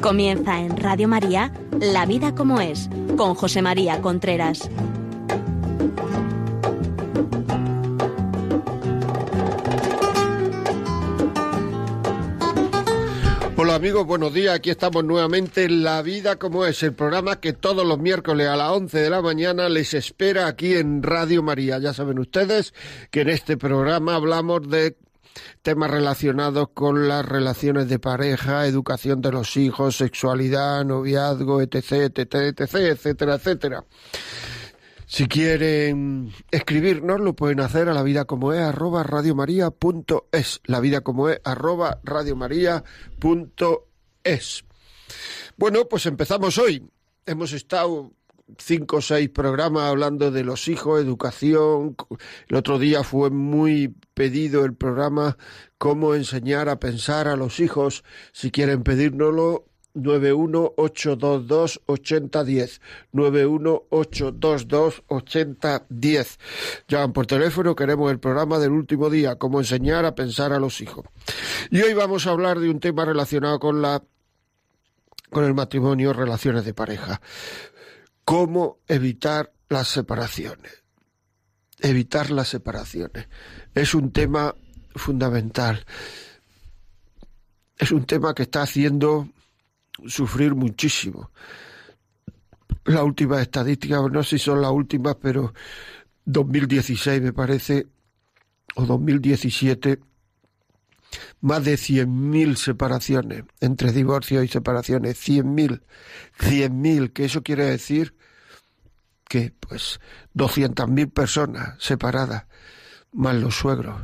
Comienza en Radio María, La vida como es, con José María Contreras. Hola amigos, buenos días. Aquí estamos nuevamente en La vida como es, el programa que todos los miércoles a las 11 de la mañana les espera aquí en Radio María. Ya saben ustedes que en este programa hablamos de temas relacionados con las relaciones de pareja, educación de los hijos, sexualidad, noviazgo, etc, etcétera, etcétera. Si quieren escribirnos, lo pueden hacer a lavidacomoes@radiomaria.es, lavidacomoes@radiomaria.es. Bueno, pues empezamos hoy. Hemos estado 5 o 6 programas hablando de los hijos, educación. El otro día fue muy pedido el programa Cómo enseñar a pensar a los hijos. Si quieren pedírnoslo, 918228010, 918228010. Llaman por teléfono, queremos el programa del último día, Cómo enseñar a pensar a los hijos. Y hoy vamos a hablar de un tema relacionado con el matrimonio, relaciones de pareja. ¿Cómo evitar las separaciones? Evitar las separaciones. Es un tema fundamental. Es un tema que está haciendo sufrir muchísimo. La última estadística, no sé si son las últimas, pero 2016 me parece, o 2017, más de 100.000 separaciones, entre divorcios y separaciones, 100.000, que eso quiere decir que, pues, 200.000 personas separadas, más los suegros,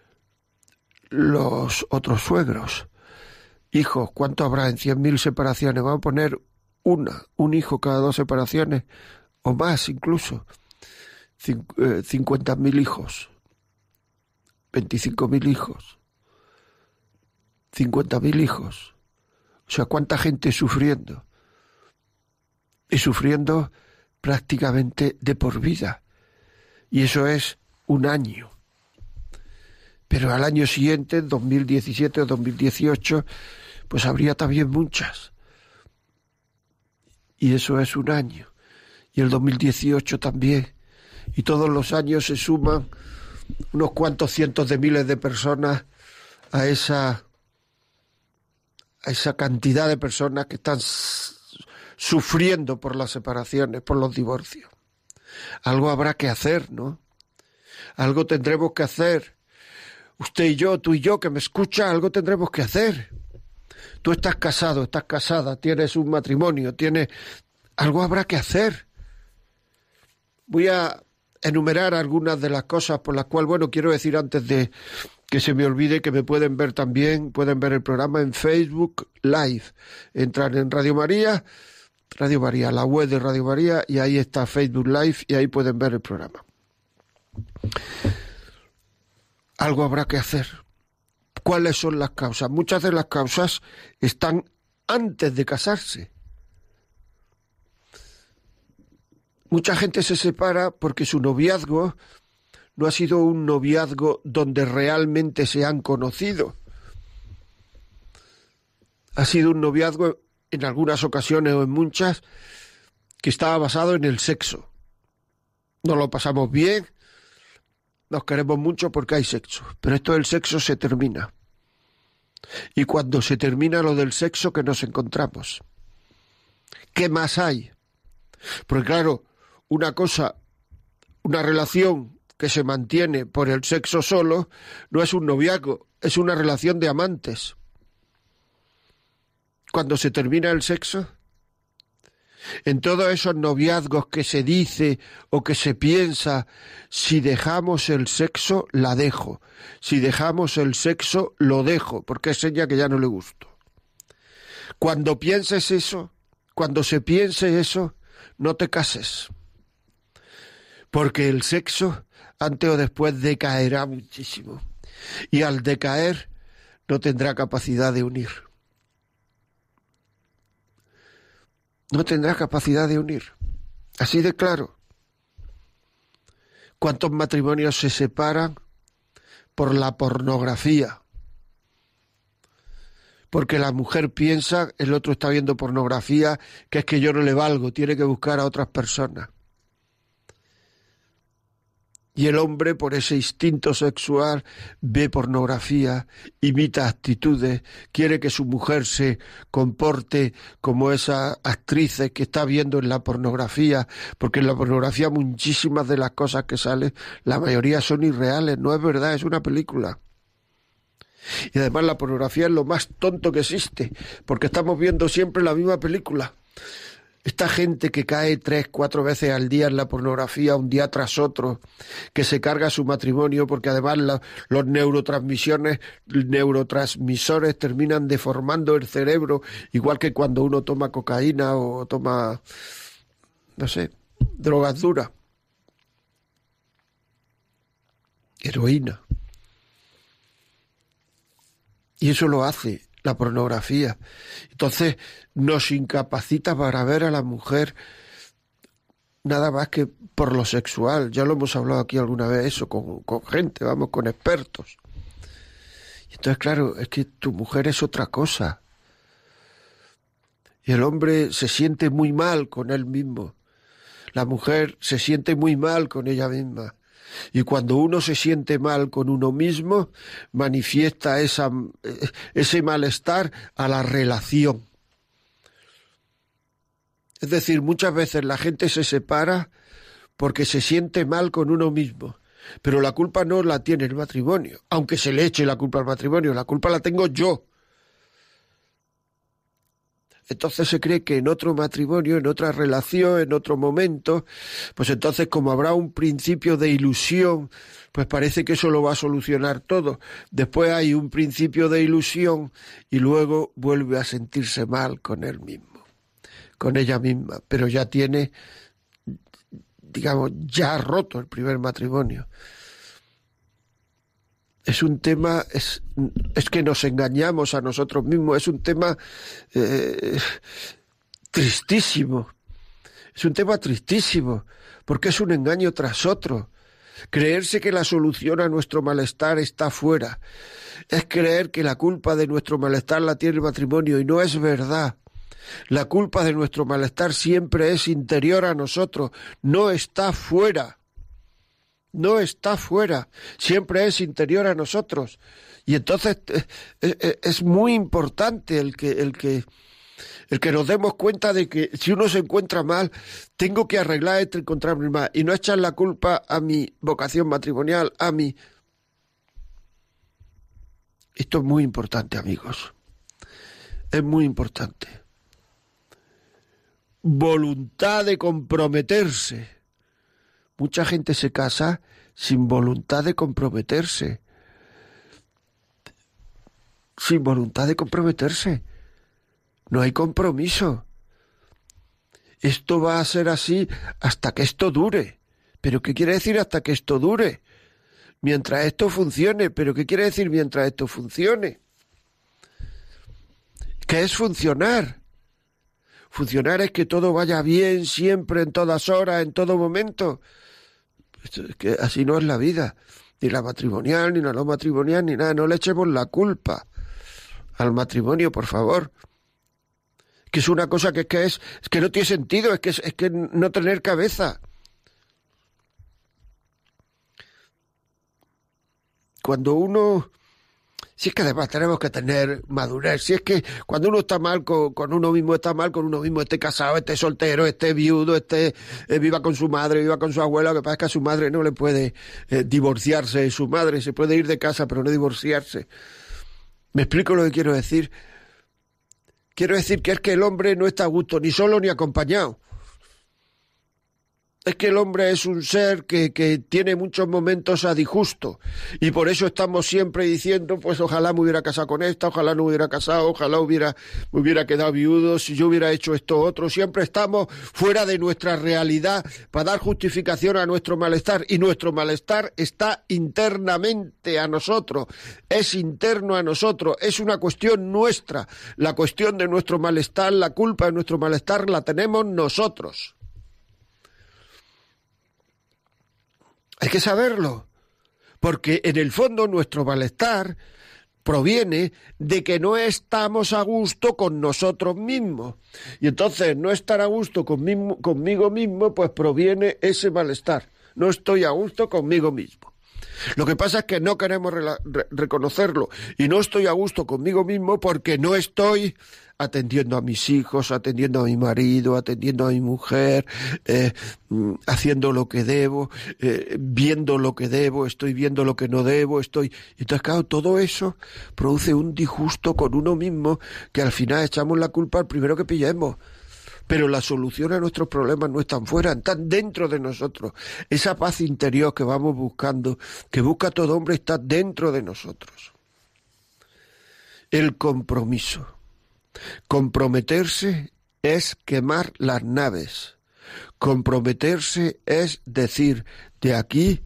los otros suegros, hijos. ¿Cuánto habrá en 100.000 separaciones? Vamos a poner un hijo cada 2 separaciones, o más incluso, 50.000 hijos, 25.000 hijos, 50.000 hijos. O sea, ¿cuánta gente sufriendo? Y sufriendo prácticamente de por vida. Y eso es un año. Pero al año siguiente, 2017 o 2018, pues habría también muchas. Y eso es un año. Y el 2018 también. Y todos los años se suman unos cuantos cientos de miles de personas a esa cantidad de personas que están sufriendo por las separaciones, por los divorcios. Algo habrá que hacer, ¿no? Algo tendremos que hacer. Usted y yo, tú y yo, que me escucha, algo tendremos que hacer. Tú estás casado, estás casada, tienes un matrimonio, algo habrá que hacer. Voy a enumerar algunas de las cosas por las cuales, bueno, quiero decir antes de que se me olvide que me pueden ver también, pueden ver el programa en Facebook Live. Entran en Radio María, la web de Radio María, y ahí está Facebook Live y ahí pueden ver el programa. Algo habrá que hacer. ¿Cuáles son las causas? Muchas de las causas están antes de casarse. Mucha gente se separa porque su noviazgo no ha sido un noviazgo donde realmente se han conocido. Ha sido un noviazgo, en algunas ocasiones o en muchas, que estaba basado en el sexo. Nos lo pasamos bien, nos queremos mucho porque hay sexo, pero esto del sexo se termina. Y cuando se termina lo del sexo, ¿qué nos encontramos? ¿Qué más hay? Porque claro, una relación que se mantiene por el sexo solo, no es un noviazgo, es una relación de amantes. Cuando se termina el sexo, en todos esos noviazgos que se dice o que se piensa, si dejamos el sexo, la dejo. Si dejamos el sexo, lo dejo, porque es seña que ya no le gusto. Cuando pienses eso, cuando se piense eso, no te cases. Porque el sexo, antes o después, decaerá muchísimo. Y al decaer, no tendrá capacidad de unir. No tendrá capacidad de unir. Así de claro. ¿Cuántos matrimonios se separan por la pornografía? porque la mujer piensa, el otro está viendo pornografía, que es que yo no le valgo, tiene que buscar a otras personas. Y el hombre, por ese instinto sexual, ve pornografía, imita actitudes, quiere que su mujer se comporte como esas actrices que está viendo en la pornografía, porque en la pornografía muchísimas de las cosas que salen, la mayoría son irreales, no es verdad, es una película. Y además la pornografía es lo más tonto que existe, porque estamos viendo siempre la misma película. Esta gente que cae 3, 4 veces al día en la pornografía, un día tras otro, que se carga su matrimonio, porque además los neurotransmisores terminan deformando el cerebro, igual que cuando uno toma cocaína o toma, no sé, drogas duras, heroína. Y eso lo hace la pornografía. Entonces nos incapacita para ver a la mujer nada más que por lo sexual. Ya lo hemos hablado aquí alguna vez eso con gente, vamos, con expertos. Y entonces, claro, es que tu mujer es otra cosa. Y el hombre se siente muy mal con él mismo. La mujer se siente muy mal con ella misma. Y cuando uno se siente mal con uno mismo, manifiesta ese malestar a la relación. Es decir, muchas veces la gente se separa porque se siente mal con uno mismo, pero la culpa no la tiene el matrimonio, aunque se le eche la culpa al matrimonio, la culpa la tengo yo. Entonces se cree que en otro matrimonio, en otra relación, en otro momento, pues entonces como habrá un principio de ilusión, pues parece que eso lo va a solucionar todo. Después hay un principio de ilusión y luego vuelve a sentirse mal con él mismo, con ella misma, pero ya tiene, digamos, ya roto el primer matrimonio. Es un tema, es que nos engañamos a nosotros mismos, es un tema tristísimo, es un tema tristísimo, porque es un engaño tras otro. Creerse que la solución a nuestro malestar está fuera, es creer que la culpa de nuestro malestar la tiene el matrimonio, y no es verdad. La culpa de nuestro malestar siempre es interior a nosotros, no está fuera. No está fuera, siempre es interior a nosotros. Y entonces es muy importante el que nos demos cuenta de que si uno se encuentra mal, tengo que arreglar esto y encontrarme mal. Y no echar la culpa a mi vocación matrimonial, a mí. Esto es muy importante, amigos. Es muy importante. Voluntad de comprometerse. Mucha gente se casa sin voluntad de comprometerse. Sin voluntad de comprometerse. No hay compromiso. Esto va a ser así hasta que esto dure. ¿Pero qué quiere decir hasta que esto dure? Mientras esto funcione. ¿Pero qué quiere decir mientras esto funcione? ¿Qué es funcionar? Funcionar es que todo vaya bien siempre, en todas horas, en todo momento. Es que así no es la vida, ni la matrimonial, ni la no matrimonial, ni nada. No le echemos la culpa al matrimonio, por favor. Que es una cosa que es que no tiene sentido, es que no tener cabeza. Cuando uno... Si es que además tenemos que tener madurez, si es que cuando uno está mal con uno mismo, está mal con uno mismo, esté casado, esté soltero, esté viudo, viva con su madre, viva con su abuela, lo que pasa es que a su madre no le puede divorciarse, su madre se puede ir de casa pero no divorciarse. ¿Me explico lo que quiero decir? Quiero decir que es que el hombre no está a gusto ni solo ni acompañado. Es que el hombre es un ser que tiene muchos momentos a disgusto y por eso estamos siempre diciendo, pues ojalá me hubiera casado con esta, ojalá no me hubiera casado, ojalá me hubiera quedado viudo, si yo hubiera hecho esto otro. Siempre estamos fuera de nuestra realidad para dar justificación a nuestro malestar, y nuestro malestar está internamente a nosotros, es interno a nosotros, es una cuestión nuestra. La cuestión de nuestro malestar, la culpa de nuestro malestar la tenemos nosotros. Hay que saberlo, porque en el fondo nuestro malestar proviene de que no estamos a gusto con nosotros mismos. Y entonces no estar a gusto conmigo mismo, pues proviene ese malestar. No estoy a gusto conmigo mismo. Lo que pasa es que no queremos reconocerlo. Y no estoy a gusto conmigo mismo porque no estoy atendiendo a mis hijos, atendiendo a mi marido, atendiendo a mi mujer, haciendo lo que debo, viendo lo que debo, estoy viendo lo que no debo, Entonces, claro, todo eso produce un disgusto con uno mismo que al final echamos la culpa al primero que pillemos. Pero la solución a nuestros problemas no están fuera, están dentro de nosotros. Esa paz interior que vamos buscando, que busca todo hombre, está dentro de nosotros. El compromiso. Comprometerse es quemar las naves. Comprometerse es decir, de aquí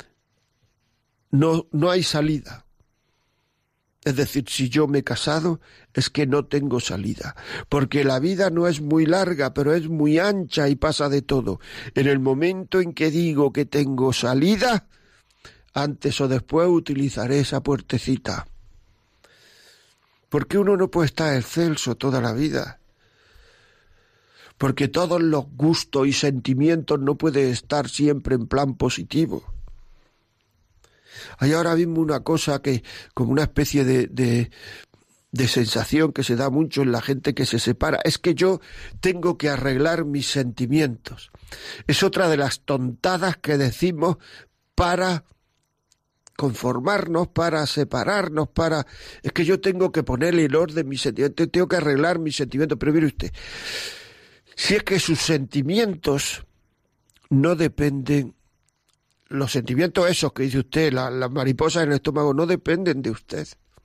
no hay salida. Es decir, si yo me he casado, es que no tengo salida. Porque la vida no es muy larga, pero es muy ancha y pasa de todo. En el momento en que digo que tengo salida, antes o después utilizaré esa puertecita. Porque uno no puede estar excelso toda la vida. Porque todos los gustos y sentimientos no pueden estar siempre en plan positivo. Hay ahora mismo una cosa que, como una especie de sensación que se da mucho en la gente que se separa, es que yo tengo que arreglar mis sentimientos. Es otra de las tontadas que decimos para conformarnos, para separarnos, es que yo tengo que ponerle en orden mis sentimientos, tengo que arreglar mis sentimientos. Pero mire usted, si es que sus sentimientos no dependen. Los sentimientos esos que dice usted, las mariposas en el estómago, no dependen de usted.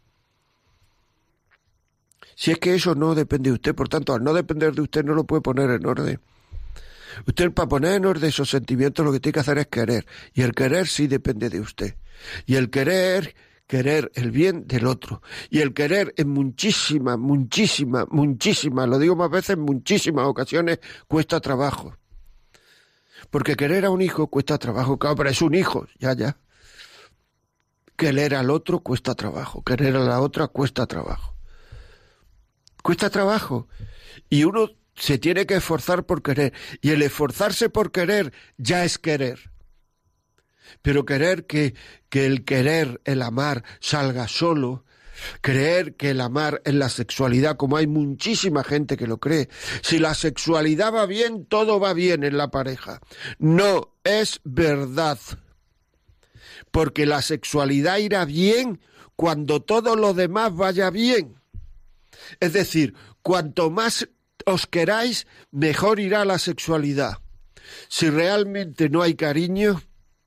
Si es que eso no depende de usted, por tanto, al no depender de usted, no lo puede poner en orden. Usted, para poner en orden esos sentimientos, lo que tiene que hacer es querer. Y el querer sí depende de usted. Y el querer el bien del otro. Y el querer en muchísimas, lo digo más veces, en muchísimas ocasiones, cuesta trabajo. Porque querer a un hijo cuesta trabajo, claro, pero es un hijo, ya. Querer al otro cuesta trabajo, querer a la otra cuesta trabajo. Cuesta trabajo. Y uno se tiene que esforzar por querer. Y el esforzarse por querer ya es querer. Pero querer que el querer, el amar, salga solo. Creer que el amar es la sexualidad, como hay muchísima gente que lo cree. Si la sexualidad va bien, todo va bien en la pareja. No es verdad. Porque la sexualidad irá bien cuando todo lo demás vaya bien. Es decir, cuanto más os queráis, mejor irá la sexualidad. Si realmente no hay cariño,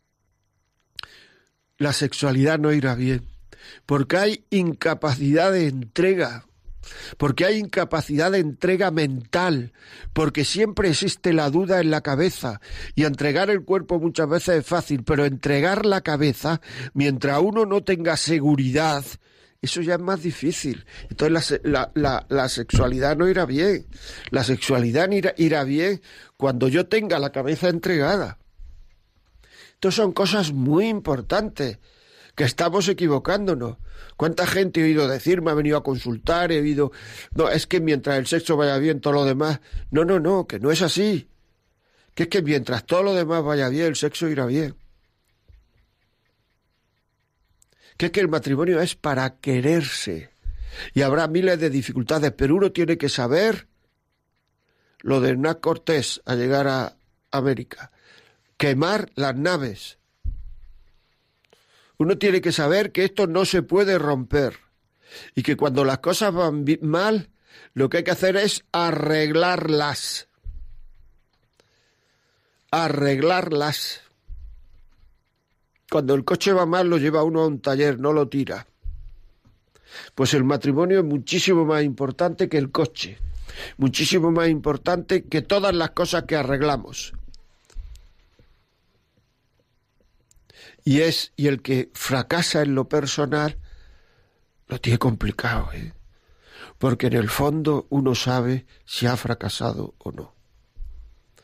la sexualidad no irá bien. Porque hay incapacidad de entrega, porque hay incapacidad de entrega mental, porque siempre existe la duda en la cabeza, y entregar el cuerpo muchas veces es fácil, pero entregar la cabeza, mientras uno no tenga seguridad, eso ya es más difícil. Entonces la sexualidad no irá bien, la sexualidad irá bien cuando yo tenga la cabeza entregada. Estas son cosas muy importantes, que estamos equivocándonos. ¿Cuánta gente he oído decir, me ha venido a consultar, he oído, no, es que mientras el sexo vaya bien, todo lo demás? No, que no es así. Que es que mientras todo lo demás vaya bien, el sexo irá bien. Que es que el matrimonio es para quererse. Y habrá miles de dificultades, pero uno tiene que saber lo de Hernán Cortés a llegar a América. Quemar las naves. Uno tiene que saber que esto no se puede romper y que cuando las cosas van mal, lo que hay que hacer es arreglarlas. Arreglarlas. Cuando el coche va mal, lo lleva uno a un taller, no lo tira. Pues el matrimonio es muchísimo más importante que el coche, muchísimo más importante que todas las cosas que arreglamos. Y el que fracasa en lo personal lo tiene complicado, porque en el fondo uno sabe si ha fracasado o no.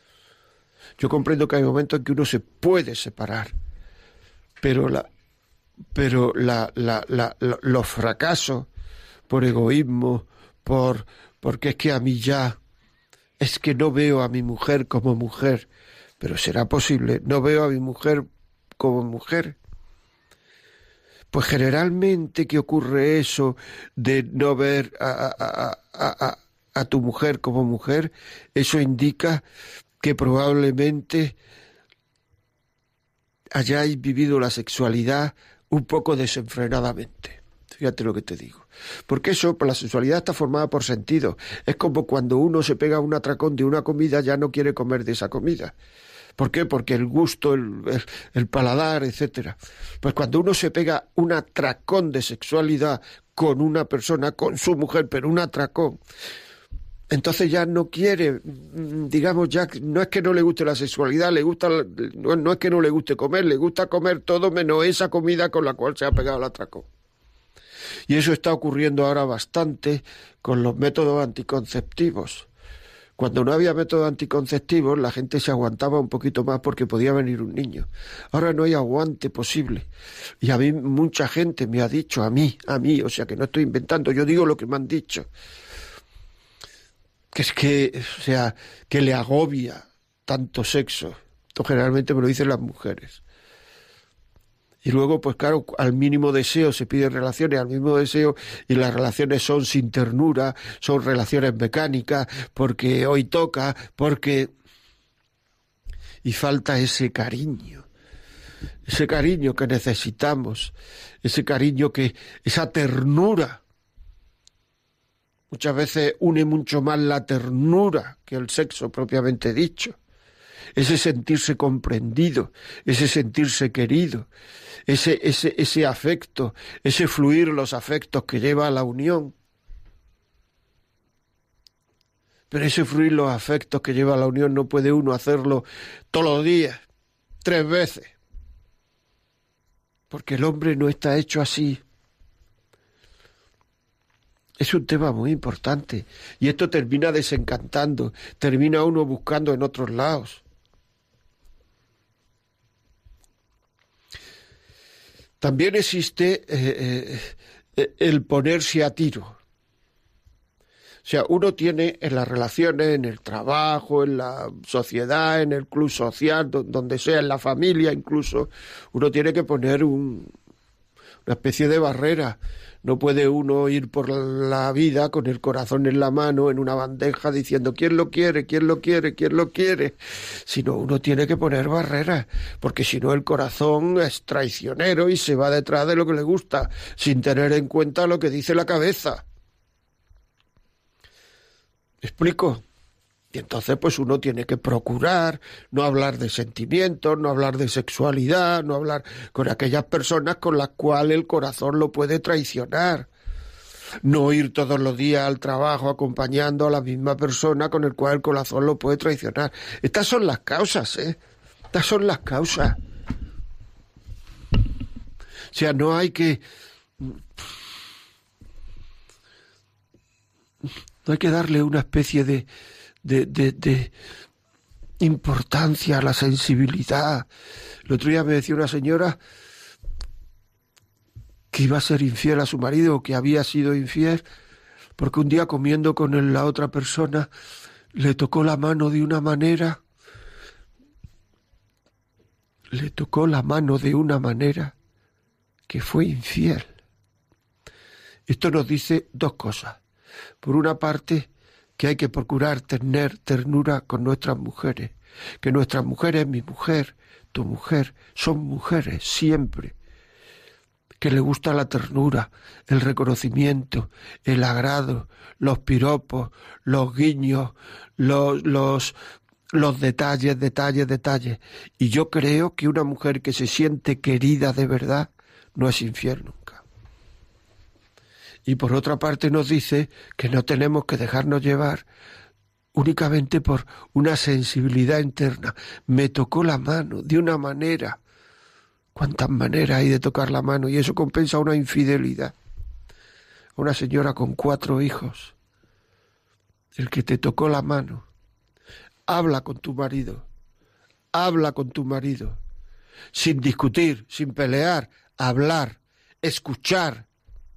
Yo comprendo que hay momentos en que uno se puede separar, pero pero los fracasos por egoísmo, porque es que a mí ya, es que no veo a mi mujer como mujer, pero será posible, no veo a mi mujer como mujer. Pues generalmente que ocurre eso de no ver a tu mujer como mujer, eso indica que probablemente hayáis vivido la sexualidad un poco desenfrenadamente. Fíjate lo que te digo. Porque eso, pues la sexualidad está formada por sentidos. Es como cuando uno se pega un atracón de una comida, ya no quiere comer de esa comida. ¿Por qué? Porque el gusto, el paladar, etcétera. Pues cuando uno se pega un atracón de sexualidad con una persona, con su mujer, pero un atracón, entonces ya no quiere, digamos, ya no es que no le guste la sexualidad, le gusta, no es que no le guste comer, le gusta comer todo menos esa comida con la cual se ha pegado el atracón. Y eso está ocurriendo ahora bastante con los métodos anticonceptivos. Cuando no había métodos anticonceptivos, la gente se aguantaba un poquito más porque podía venir un niño. Ahora no hay aguante posible. Y a mí mucha gente me ha dicho, a mí, o sea que no estoy inventando, yo digo lo que me han dicho, que es que, o sea, que le agobia tanto sexo. Esto generalmente me lo dicen las mujeres. Y luego, pues claro, al mínimo deseo se piden relaciones, al mínimo deseo, y las relaciones son sin ternura, son relaciones mecánicas, porque hoy toca, porque... Y falta ese cariño que necesitamos, ese cariño esa ternura. Muchas veces une mucho más la ternura que el sexo propiamente dicho. Ese sentirse comprendido, ese sentirse querido, ese afecto, ese fluir los afectos que lleva a la unión. Pero ese fluir los afectos que lleva a la unión no puede uno hacerlo todos los días, 3 veces. Porque el hombre no está hecho así. Es un tema muy importante. Y esto termina desencantando, termina uno buscando en otros lados. También existe el ponerse a tiro. O sea, uno tiene en las relaciones, en el trabajo, en la sociedad, en el club social, donde sea, en la familia incluso, uno tiene que poner una especie de barrera. No puede uno ir por la vida con el corazón en la mano, en una bandeja, diciendo ¿quién lo quiere? ¿Quién lo quiere? ¿Quién lo quiere? Sino uno tiene que poner barreras, porque si no el corazón es traicionero y se va detrás de lo que le gusta, sin tener en cuenta lo que dice la cabeza. ¿Me explico? Y entonces pues uno tiene que procurar no hablar de sentimientos, no hablar de sexualidad, no hablar con aquellas personas con las cuales el corazón lo puede traicionar. No ir todos los días al trabajo acompañando a la misma persona con el cual el corazón lo puede traicionar. Estas son las causas, ¿eh? Estas son las causas. O sea, no hay que... No hay que darle una especie de importancia a la sensibilidad. El otro día me decía una señora que iba a ser infiel a su marido o que había sido infiel porque un día comiendo con la otra persona le tocó la mano de una manera, que fue infiel. Esto nos dice 2 cosas. Por una parte, que hay que procurar tener ternura con nuestras mujeres, que nuestras mujeres, mi mujer, tu mujer, son mujeres siempre, que le gusta la ternura, el reconocimiento, el agrado, los piropos, los guiños, los detalles. Y yo creo que una mujer que se siente querida de verdad no es infiel nunca. Y por otra parte nos dice que no tenemos que dejarnos llevar únicamente por una sensibilidad interna. Me tocó la mano de una manera. ¿Cuántas maneras hay de tocar la mano? Y eso compensa una infidelidad. Una señora con 4 hijos. El que te tocó la mano. Habla con tu marido. Sin discutir, sin pelear. hablar, escuchar.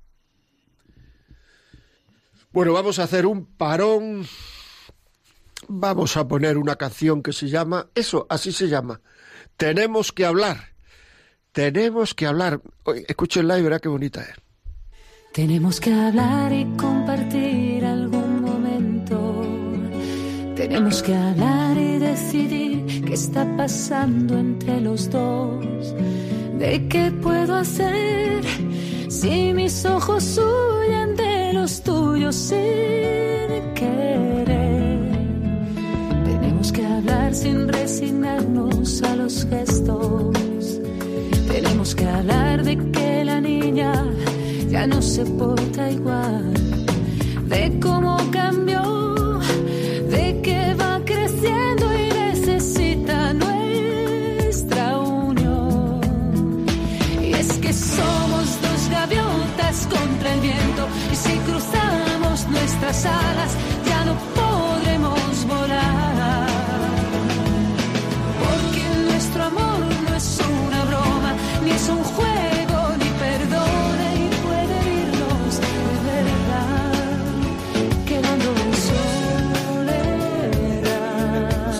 Bueno, vamos a hacer un parón. Vamos a poner una canción que se llama, así se llama, Tenemos que hablar. Tenemos que hablar. Oye, escúchenla y verá qué bonita es. Tenemos que hablar y compartir algún momento. Tenemos que hablar y decidir qué está pasando entre los dos. ¿De qué puedo hacer si mis ojos huyen de los tuyos sin querer? Tenemos que hablar sin resignarnos a los gestos. Tenemos que hablar de que la niña ya no se porta igual, de cómo cambió, de que va creciendo y necesita nuestra unión. Y es que somos dos gaviotas contra el viento, y si cruzamos nuestras alas ya no podremos volar, porque nuestro amor no es una broma, ni es un juego, ni perdona, y puede herirnos de verdad, quedando en soledad.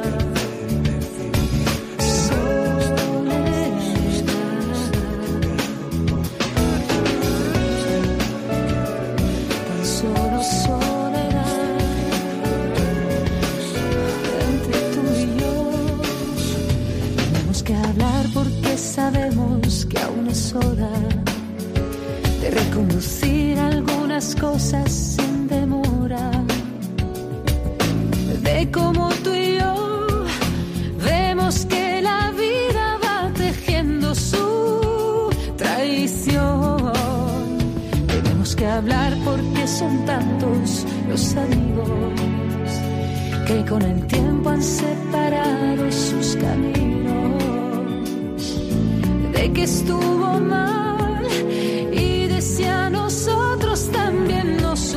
Tan solo soledad entre tú y yo. Tenemos que hablar porque sabemos que aún es hora de reconducir algunas cosas sin demora, de cómo tú y yo vemos que la vida va tejiendo su traición. Tenemos que hablar porque son tantos los amigos que con el tiempo han separado sus caminos, de que estuvo mal y de si a nosotros también nos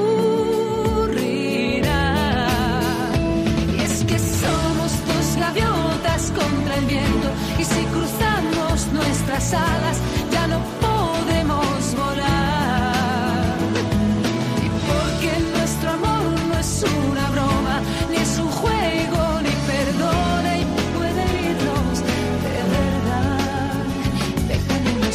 ocurrirá. Y es que somos dos gaviotas contra el viento, y si cruzamos nuestras alas ya no podemos volar, y porque nuestro amor no es una broma, ni es un juego, ni perdona, y puede herirnos de verdad, dejándonos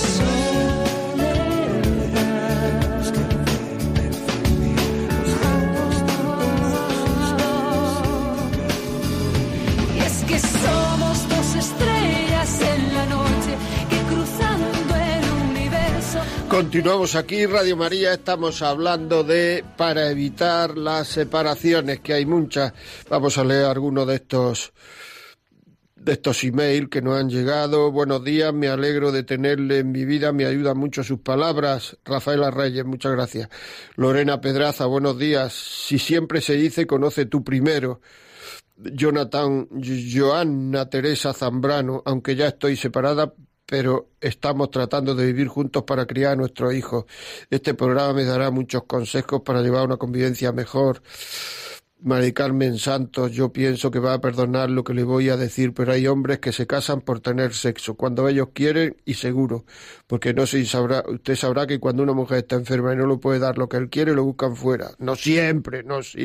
soledad. Y es que somos dos estrellas en la noche que cruzando el universo. Continuamos aquí, Radio María, estamos hablando de para evitar las separaciones, que hay muchas. Vamos a leer algunos de estos emails que nos han llegado. Buenos días, me alegro de tenerle en mi vida, me ayudan mucho sus palabras. Rafaela Reyes, muchas gracias. Lorena Pedraza, buenos días. Si siempre se dice, conoce tú primero. Joanna Teresa Zambrano, aunque ya estoy separada, pero estamos tratando de vivir juntos para criar a nuestros hijos. Este programa me dará muchos consejos para llevar una convivencia mejor. Mari Carmen Santos, yo pienso que va a perdonar lo que le voy a decir, pero hay hombres que se casan por tener sexo, cuando ellos quieren y seguro, porque no sé si sabrá, usted sabrá que cuando una mujer está enferma y no le puede dar lo que él quiere, lo buscan fuera. No siempre.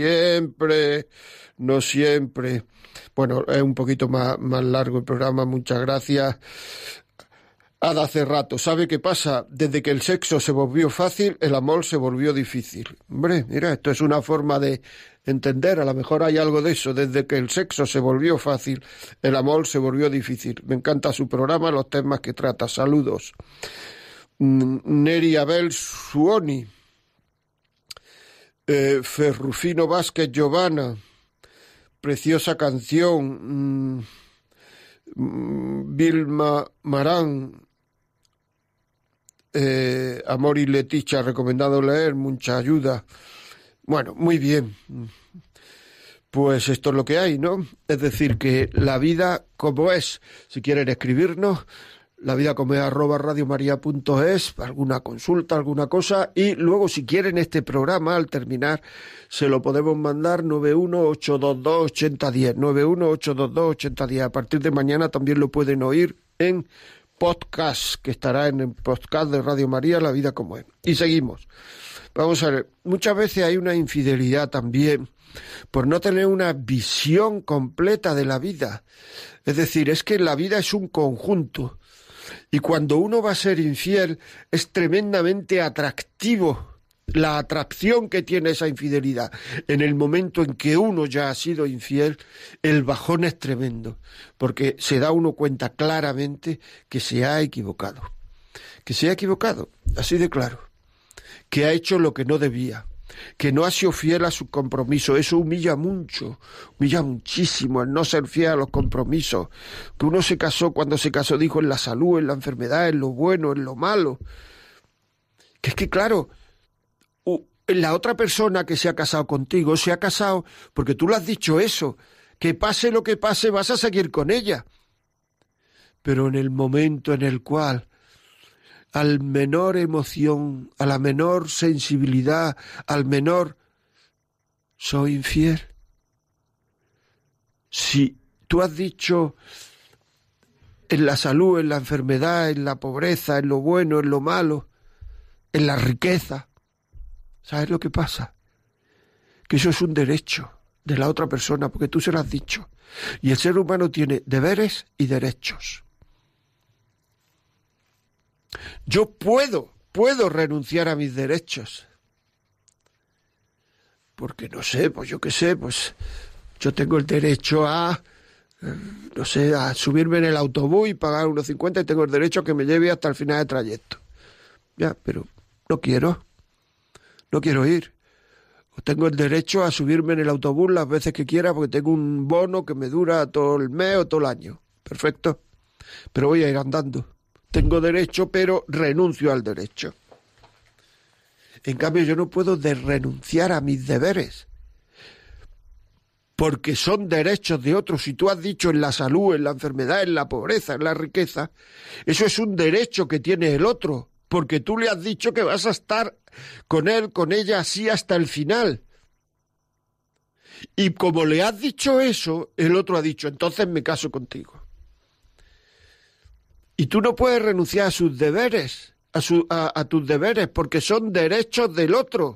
Bueno, es un poquito más largo el programa, muchas gracias. Ada Cerrato, ¿sabe qué pasa? Desde que el sexo se volvió fácil, el amor se volvió difícil. Hombre, mira, esto es una forma de entender, a lo mejor hay algo de eso. Desde que el sexo se volvió fácil, el amor se volvió difícil. Me encanta su programa, los temas que trata. Saludos. Neri Abel Suoni, Ferrufino Vázquez Giovanna, preciosa canción. Vilma Marán, Amor y Leticia, recomendado leer, mucha ayuda. Bueno, muy bien. Pues esto es lo que hay, ¿no? Es decir, que la vida como es. Si quieren escribirnos, la vida como es @radiomaria.es, alguna consulta, alguna cosa, y luego si quieren este programa al terminar se lo podemos mandar 918228010, 918228010. A partir de mañana también lo pueden oír en podcast, que estará en el podcast de Radio María, La Vida como es. Y seguimos. Vamos a ver, muchas veces hay una infidelidad también por no tener una visión completa de la vida. Es decir, es que la vida es un conjunto. Y cuando uno va a ser infiel, es tremendamente atractivo la atracción que tiene esa infidelidad. En el momento en que uno ya ha sido infiel, el bajón es tremendo, porque se da uno cuenta claramente que se ha equivocado. Que se ha equivocado, así de claro. Que ha hecho lo que no debía. Que no ha sido fiel a sus compromisos. Eso humilla mucho, humilla muchísimo el no ser fiel a los compromisos. Que uno se casó, cuando se casó dijo en la salud, en la enfermedad, en lo bueno, en lo malo. Que es que claro, la otra persona que se ha casado contigo se ha casado porque tú le has dicho eso, que pase lo que pase vas a seguir con ella. Pero en el momento en el cual al menor emoción, a la menor sensibilidad, al menor soy infiel. Si tú has dicho en la salud, en la enfermedad, en la pobreza, en lo bueno, en lo malo, en la riqueza, ¿sabes lo que pasa? Que eso es un derecho de la otra persona, porque tú se lo has dicho. Y el ser humano tiene deberes y derechos. Yo puedo renunciar a mis derechos. Porque no sé, pues yo qué sé, pues yo tengo el derecho a, no sé, a subirme en el autobús y pagar unos 50 y tengo el derecho a que me lleve hasta el final del trayecto. Ya, pero no quiero ir. O tengo el derecho a subirme en el autobús las veces que quiera porque tengo un bono que me dura todo el mes o todo el año. Perfecto. Pero voy a ir andando. Tengo derecho, pero renuncio al derecho. En cambio, yo no puedo renunciar a mis deberes, porque son derechos de otros. Si tú has dicho en la salud, en la enfermedad, en la pobreza, en la riqueza, eso es un derecho que tiene el otro, porque tú le has dicho que vas a estar con él, con ella, así hasta el final. Y como le has dicho eso, el otro ha dicho, entonces me caso contigo. Y tú no puedes renunciar a sus deberes, a tus deberes, porque son derechos del otro.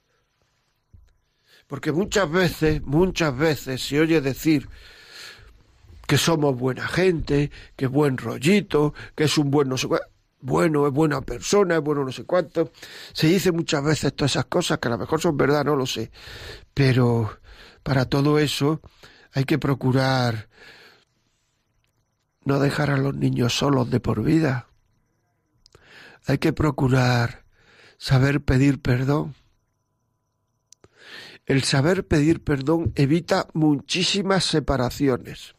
Porque muchas veces se oye decir que somos buena gente, que es buen rollito, que es un buen no sé cuánto, bueno, es buena persona, es bueno no sé cuánto. Se dice muchas veces todas esas cosas que a lo mejor son verdad, no lo sé. Pero para todo eso hay que procurar no dejar a los niños solos de por vida. Hay que procurar saber pedir perdón. El saber pedir perdón evita muchísimas separaciones.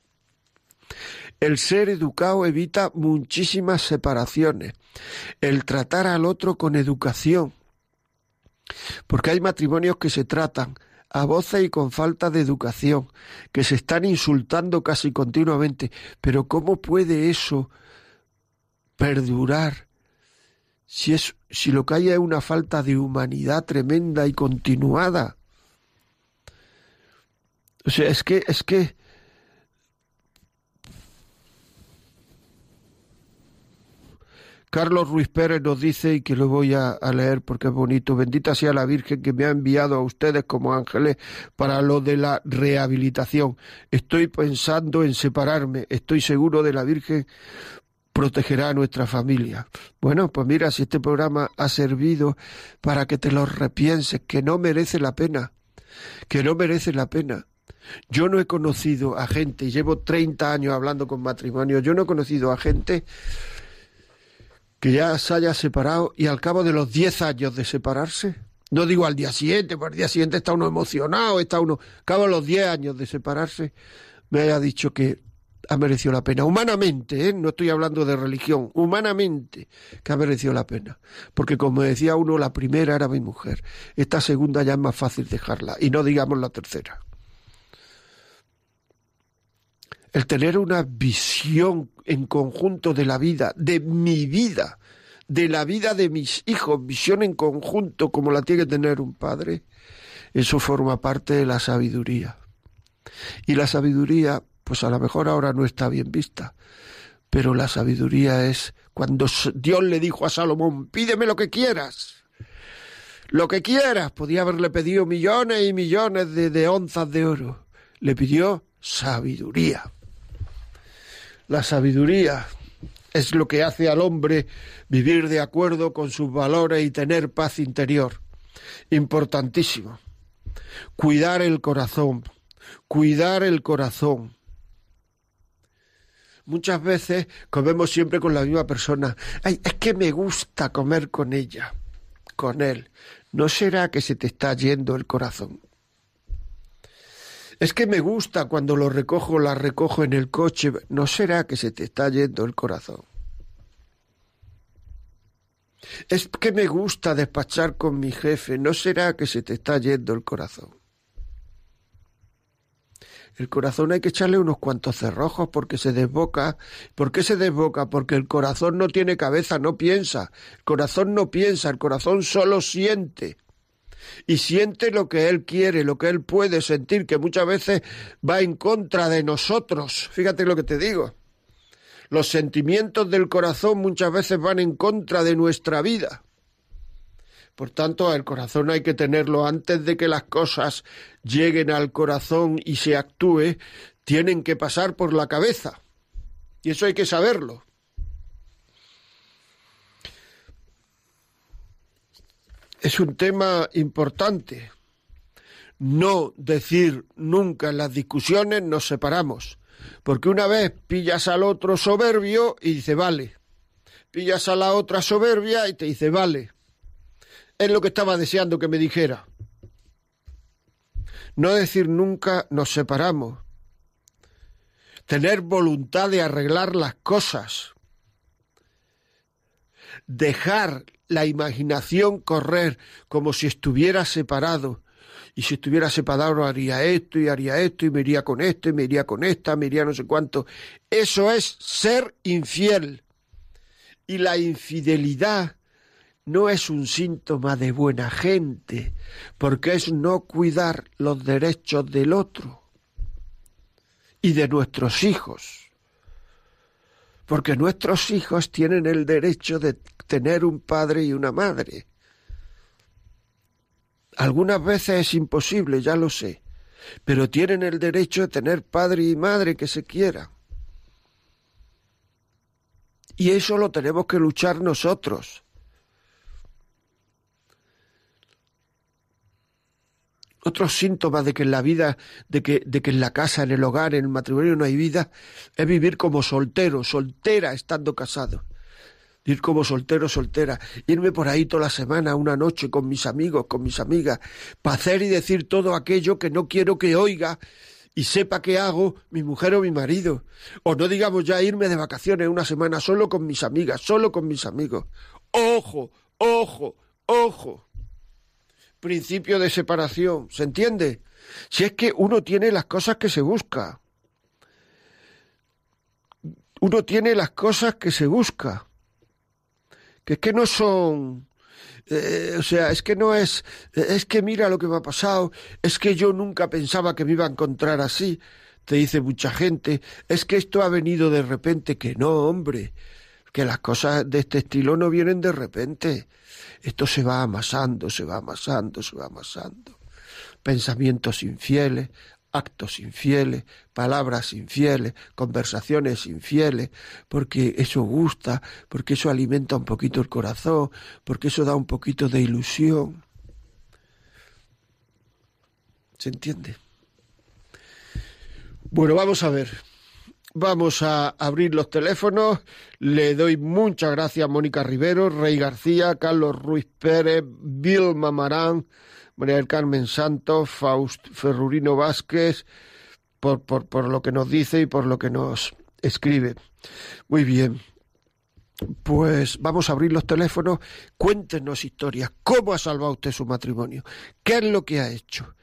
El ser educado evita muchísimas separaciones. El tratar al otro con educación. Porque hay matrimonios que se tratan a voces y con falta de educación, que se están insultando casi continuamente. Pero ¿cómo puede eso perdurar si lo que hay es una falta de humanidad tremenda y continuada? O sea, es que Carlos Ruiz Pérez nos dice, y que lo voy a leer porque es bonito: bendita sea la Virgen que me ha enviado a ustedes como ángeles para lo de la rehabilitación. Estoy pensando en separarme, estoy seguro de la Virgen protegerá a nuestra familia. Bueno, pues mira, si este programa ha servido para que te lo repienses, que no merece la pena, Yo no he conocido a gente, y llevo 30 años hablando con matrimonios, yo no he conocido a gente que ya se haya separado y al cabo de los 10 años de separarse, no digo al día siguiente, porque al día siguiente está uno emocionado, al cabo de los 10 años de separarse, me haya dicho que ha merecido la pena. Humanamente, no estoy hablando de religión, humanamente que ha merecido la pena. Porque como decía uno, la primera era mi mujer, esta segunda ya es más fácil dejarla, y no digamos la tercera. El tener una visión en conjunto de la vida, de mi vida, de la vida de mis hijos, visión en conjunto como la tiene que tener un padre, eso forma parte de la sabiduría. Y la sabiduría, pues a lo mejor ahora no está bien vista, Pero la sabiduría es cuando Dios le dijo a Salomón, pídeme lo que quieras. Lo que quieras. Podía haberle pedido millones y millones de onzas de oro. Le pidió sabiduría. La sabiduría es lo que hace al hombre vivir de acuerdo con sus valores y tener paz interior. Importantísimo. Cuidar el corazón. Cuidar el corazón. Muchas veces comemos siempre con la misma persona. Ay, es que me gusta comer con ella, con él. ¿No será que se te está yendo el corazón? Es que me gusta cuando la recojo en el coche. ¿No será que se te está yendo el corazón? Es que me gusta despachar con mi jefe. ¿No será que se te está yendo el corazón? El corazón hay que echarle unos cuantos cerrojos porque se desboca. ¿Por qué se desboca? Porque el corazón no tiene cabeza, no piensa. El corazón no piensa, el corazón solo siente. Y siente lo que él quiere, lo que él puede sentir, que muchas veces va en contra de nosotros. Fíjate lo que te digo. Los sentimientos del corazón muchas veces van en contra de nuestra vida. Por tanto, el corazón hay que tenerlo antes de que las cosas lleguen al corazón y se actúe, tienen que pasar por la cabeza. Y eso hay que saberlo. Es un tema importante. No decir nunca en las discusiones nos separamos. Porque una vez pillas al otro soberbio y dice vale. Pillas a la otra soberbia y te dice vale. Es lo que estaba deseando que me dijera. No decir nunca nos separamos. Tener voluntad de arreglar las cosas. Dejar la imaginación correr como si estuviera separado. Y si estuviera separado haría esto y me iría con esto y me iría con esta, me iría no sé cuánto. Eso es ser infiel. Y la infidelidad no es un síntoma de buena gente, porque es no cuidar los derechos del otro y de nuestros hijos. Porque nuestros hijos tienen el derecho de tener un padre y una madre. Algunas veces es imposible, ya lo sé, pero tienen el derecho de tener padre y madre que se quieran. Y eso lo tenemos que luchar nosotros. Otros síntomas de que en la vida, de que en la casa, en el hogar, en el matrimonio no hay vida, es vivir como soltero, soltera estando casado. Ir como soltero, soltera. Irme por ahí toda la semana, una noche, con mis amigos, con mis amigas, para hacer y decir todo aquello que no quiero que oiga y sepa que hago mi mujer o mi marido. O no digamos ya irme de vacaciones una semana solo con mis amigas, solo con mis amigos. ¡Ojo, ojo, ojo! Principio de separación, ¿se entiende? Si es que uno tiene las cosas que se busca. Uno tiene las cosas que se busca. Que es que no son... es que no es... Es que mira lo que me ha pasado. Es que yo nunca pensaba que me iba a encontrar así. Te dice mucha gente. Es que esto ha venido de repente. Que no, hombre. Que las cosas de este estilo no vienen de repente. Esto se va amasando, se va amasando, se va amasando. Pensamientos infieles, actos infieles, palabras infieles, conversaciones infieles, porque eso gusta, porque eso alimenta un poquito el corazón, porque eso da un poquito de ilusión. ¿Se entiende? Bueno, vamos a ver. Vamos a abrir los teléfonos. Le doy muchas gracias a Mónica Rivero, Rey García, Carlos Ruiz Pérez, Vilma Marán, María del Carmen Santos, Ferrurino Vázquez, por lo que nos dice y por lo que nos escribe. Muy bien. Pues vamos a abrir los teléfonos. Cuéntenos historias. ¿Cómo ha salvado usted su matrimonio? ¿Qué es lo que ha hecho?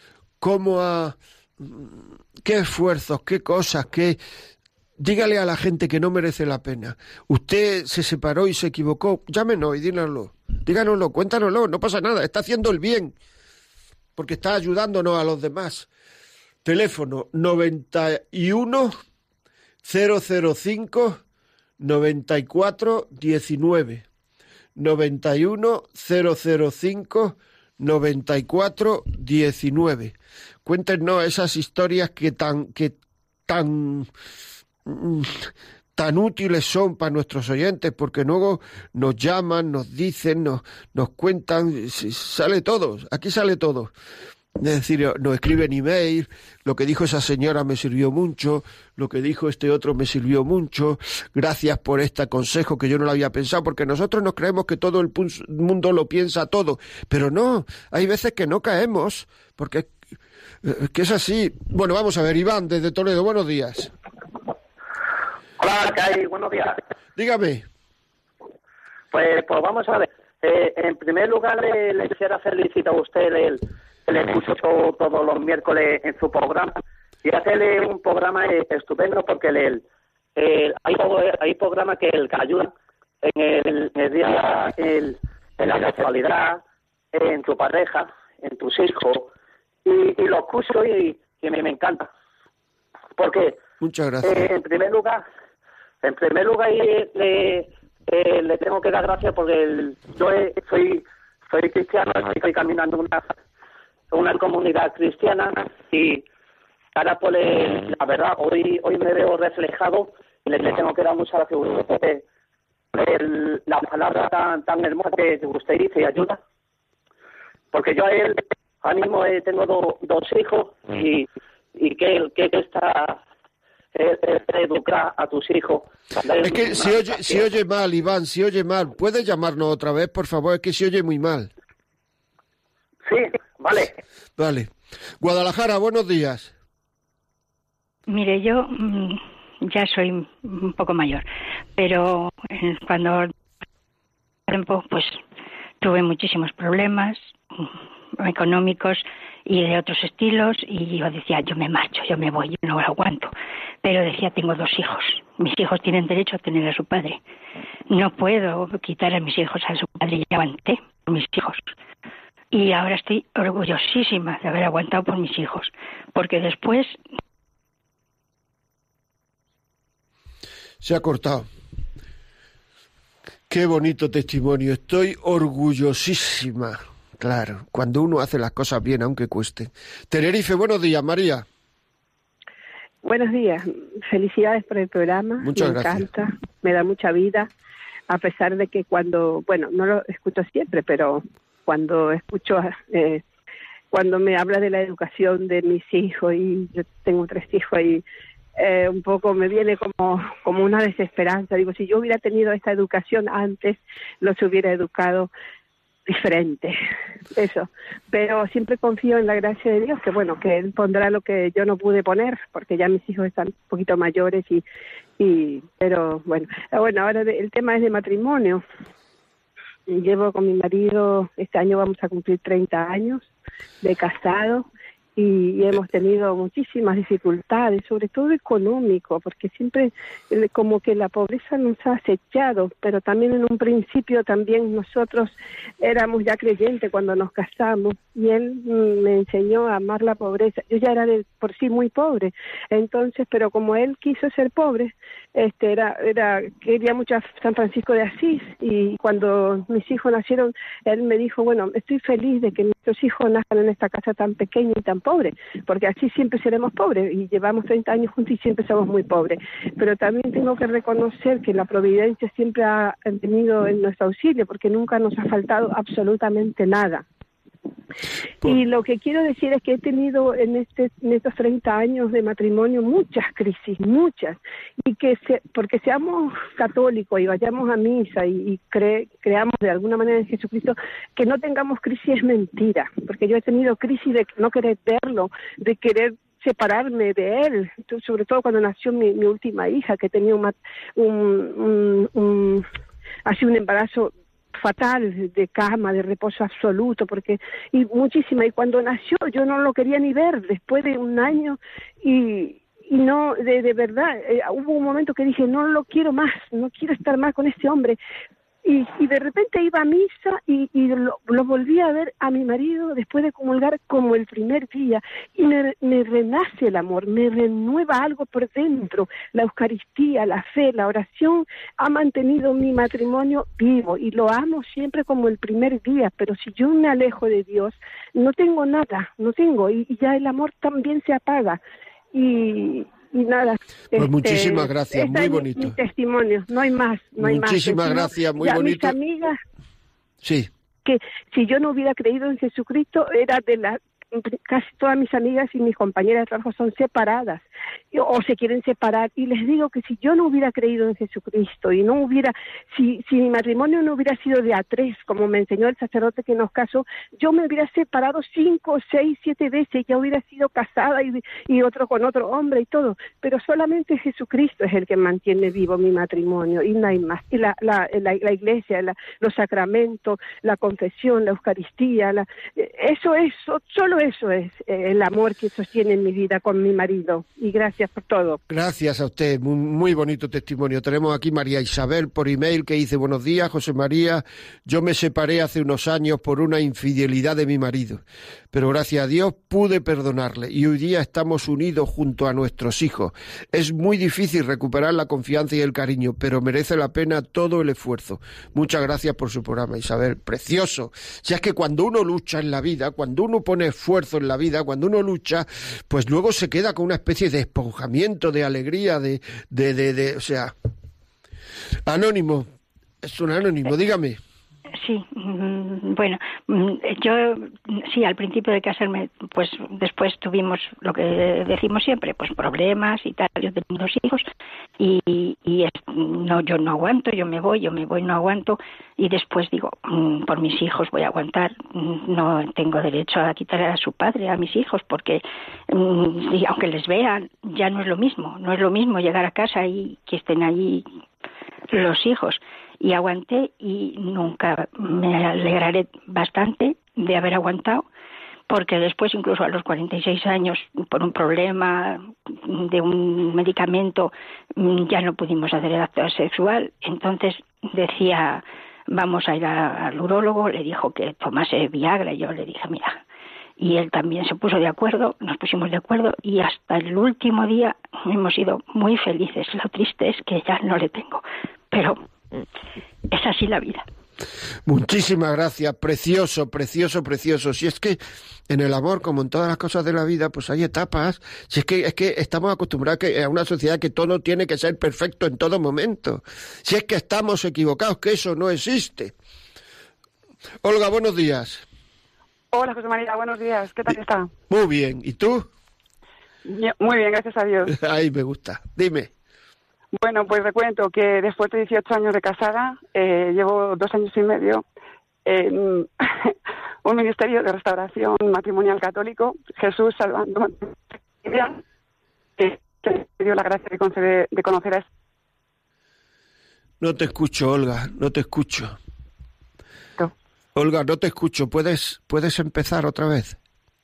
¿Qué esfuerzos, qué cosas, qué... Dígale a la gente que no merece la pena. Usted se separó y se equivocó. Llámenos y díganoslo. Díganoslo, cuéntanoslo. No pasa nada, está haciendo el bien. Porque está ayudándonos a los demás. Teléfono 91 005 94 19 91 005 94 19. Cuéntenos esas historias que tan útiles son para nuestros oyentes, porque luego nos llaman, nos dicen, nos cuentan, sale todo, aquí sale todo. Es decir, nos escriben email, lo que dijo esa señora me sirvió mucho, lo que dijo este otro me sirvió mucho, gracias por este consejo que yo no lo había pensado, porque nosotros nos creemos que todo el mundo lo piensa todo, pero no, hay veces que no caemos, porque que es así. Bueno, vamos a ver, Iván, desde Toledo, buenos días. Hola, Kai, buenos días. Dígame. Pues vamos a ver. En primer lugar, le quisiera felicitar a usted. Le escucho todos los miércoles en su programa y hacerle un programa estupendo porque hay programas que ayudan en el día, en la sexualidad, en tu pareja, en tus hijos y lo escucho y me encanta. Porque muchas gracias. En primer lugar le tengo que dar gracias porque yo soy cristiano, estoy caminando una comunidad cristiana y ahora pues la verdad hoy me veo reflejado y le tengo que dar muchas gracias a usted la palabra tan hermosa que usted dice y ayuda, porque yo ahora mismo tengo dos hijos y que está educar a tus hijos. Es que si oye mal, Iván, si oye mal, ¿puedes llamarnos otra vez, por favor? Es que se oye muy mal. Sí, vale. Vale. Guadalajara, buenos días. Mire, yo ya soy un poco mayor, pero cuando tiempo pues tuve muchísimos problemas económicos y de otros estilos y yo decía, yo me marcho, yo me voy, yo no lo aguanto. Pero decía, tengo 2 hijos, mis hijos tienen derecho a tener a su padre. No puedo quitar a mis hijos a su padre, y aguanté por mis hijos. Y ahora estoy orgullosísima de haber aguantado por mis hijos, porque después... Se ha cortado. Qué bonito testimonio, estoy orgullosísima. Claro, cuando uno hace las cosas bien, aunque cueste. Tenerife, buenos días, María. Buenos días, felicidades por el programa. Muchas gracias. Me encanta, me da mucha vida, a pesar de que no lo escucho siempre, pero cuando escucho, cuando me habla de la educación de mis hijos, y yo tengo 3 hijos y un poco me viene como una desesperanza. Digo, si yo hubiera tenido esta educación antes, los hubiera educado diferente, eso, pero siempre confío en la gracia de Dios, que Él pondrá lo que yo no pude poner, porque ya mis hijos están un poquito mayores pero bueno, ahora el tema es de matrimonio. Llevo con mi marido, este año vamos a cumplir 30 años de casado y hemos tenido muchísimas dificultades, sobre todo económico, porque siempre como que la pobreza nos ha acechado, pero también en un principio también nosotros éramos ya creyentes cuando nos casamos y él me enseñó a amar la pobreza. Yo ya era de por sí muy pobre, entonces, pero como él quiso ser pobre, quería mucho a San Francisco de Asís, y cuando mis hijos nacieron, él me dijo, bueno, estoy feliz de que nuestros hijos nazcan en esta casa tan pequeña y tan pobre, porque así siempre seremos pobres, y llevamos 30 años juntos y siempre somos muy pobres. Pero también tengo que reconocer que la providencia siempre ha venido en nuestro auxilio, porque nunca nos ha faltado absolutamente nada. Y lo que quiero decir es que he tenido en estos 30 años de matrimonio muchas crisis, y porque seamos católicos y vayamos a misa y creamos de alguna manera en Jesucristo, que no tengamos crisis es mentira, porque yo he tenido crisis de no querer verlo, de querer separarme de él, sobre todo cuando nació mi última hija, que tenía así un embarazo fatal, de cama, de reposo absoluto, y cuando nació yo no lo quería ni ver después de 1 año, y no, de verdad, hubo un momento que dije, no lo quiero más, no quiero estar más con este hombre, Y de repente iba a misa y lo volví a ver a mi marido después de comulgar como el primer día. Y me renace el amor, me renueva algo por dentro. La Eucaristía, la fe, la oración ha mantenido mi matrimonio vivo y lo amo siempre como el primer día. Pero si yo me alejo de Dios, no tengo nada, y ya el amor también se apaga. Y nada. Pues muchísimas gracias, muy bonito. Mi testimonio, no hay más. Muchísimas gracias, muy bonito. Mis amigas, sí, que si yo no hubiera creído en Jesucristo, casi todas mis amigas y mis compañeras de trabajo son separadas o se quieren separar, y les digo que si yo no hubiera creído en Jesucristo y si mi matrimonio no hubiera sido de a 3, como me enseñó el sacerdote que nos casó, yo me hubiera separado 5, 6, 7 veces, ya hubiera sido casada y otro con otro hombre y todo, pero solamente Jesucristo es el que mantiene vivo mi matrimonio y no hay más. Y la iglesia, los sacramentos, la confesión, la Eucaristía, solo eso es el amor que sostiene mi vida con mi marido. Y gracias por todo. Gracias a usted, muy bonito testimonio. Tenemos aquí María Isabel por email que dice: buenos días, José María, yo me separé hace unos años por una infidelidad de mi marido, pero gracias a Dios pude perdonarle y hoy día estamos unidos junto a nuestros hijos. Es muy difícil recuperar la confianza y el cariño, pero merece la pena todo el esfuerzo. Muchas gracias por su programa, Isabel. Precioso. Si es que cuando uno lucha en la vida, cuando uno pone esfuerzo en la vida, cuando uno lucha, pues luego se queda con una especie de esponjamiento, de alegría, o sea... Anónimo, es un anónimo, dígame. Sí, bueno, yo sí, al principio de casarme, pues después tuvimos lo que decimos siempre, pues problemas y tal. Yo tengo 2 hijos yo no aguanto, yo me voy, no aguanto, y después digo, por mis hijos voy a aguantar, no tengo derecho a quitar a su padre, a mis hijos, porque aunque les vean, ya no es lo mismo llegar a casa y que estén allí los hijos. Y aguanté y nunca me alegraré bastante de haber aguantado, porque después, incluso a los 46 años, por un problema de un medicamento, ya no pudimos hacer el acto sexual. Entonces decía, vamos a ir al urólogo, le dijo que tomase Viagra, y yo le dije, mira, y él también se puso de acuerdo, nos pusimos de acuerdo, y hasta el último día hemos sido muy felices. Lo triste es que ya no le tengo, pero es así la vida. Muchísimas gracias, precioso. Si es que en el amor, como en todas las cosas de la vida, pues hay etapas. Si es que estamos acostumbrados a una sociedad que todo tiene que ser perfecto en todo momento. Si es que estamos equivocados, que eso no existe. Olga, buenos días. Hola, José María, buenos días. ¿Qué tal está? Muy bien. ¿Y tú? Muy bien, gracias a Dios. Ay, me gusta. Dime. Bueno, pues le cuento que después de 18 años de casada, llevo 2 años y medio en un ministerio de restauración matrimonial católico, Jesús Salvando Matrimonial, que me dio la gracia de conocer a... No te escucho, Olga, no te escucho. ¿No? Olga, no te escucho. ¿Puedes empezar otra vez?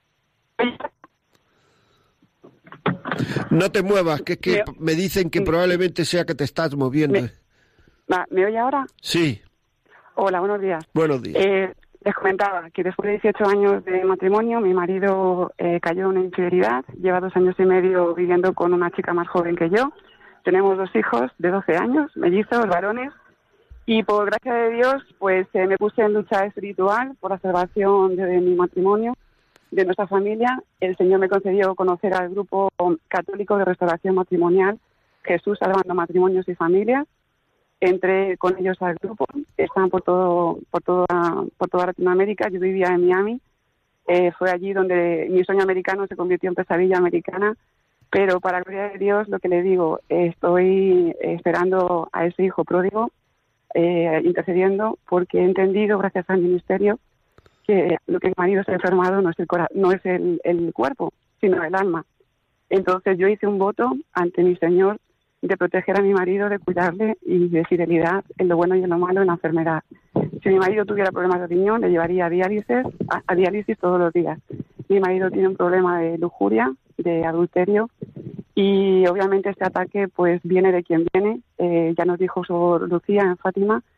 No te muevas, que es que me dicen que probablemente sea que te estás moviendo. ¿Me oye ahora? Sí. Hola, buenos días. Buenos días. Les comentaba que después de 18 años de matrimonio, mi marido cayó en una infidelidad. Lleva 2 años y medio viviendo con una chica más joven que yo. Tenemos 2 hijos de 12 años, mellizos, varones. Y por gracia de Dios, pues me puse en lucha espiritual por la salvación de mi matrimonio, de nuestra familia. El Señor me concedió conocer al grupo católico de restauración matrimonial, Jesús Salvando Matrimonios y Familias. Entré con ellos al grupo, están por toda Latinoamérica. Yo vivía en Miami, fue allí donde mi sueño americano se convirtió en pesadilla americana, pero para gloria de Dios, lo que le digo, estoy esperando a ese hijo pródigo, intercediendo, porque he entendido, gracias al ministerio, que lo que el marido se ha enfermado no es el cuerpo, sino el alma. Entonces yo hice un voto ante mi Señor de proteger a mi marido, de cuidarle y de fidelidad en lo bueno y en lo malo, en la enfermedad. Si mi marido tuviera problemas de riñón, le llevaría a diálisis todos los días. Mi marido tiene un problema de lujuria, de adulterio, y obviamente este ataque pues viene de quien viene. Ya nos dijo Sor Lucía en Fátima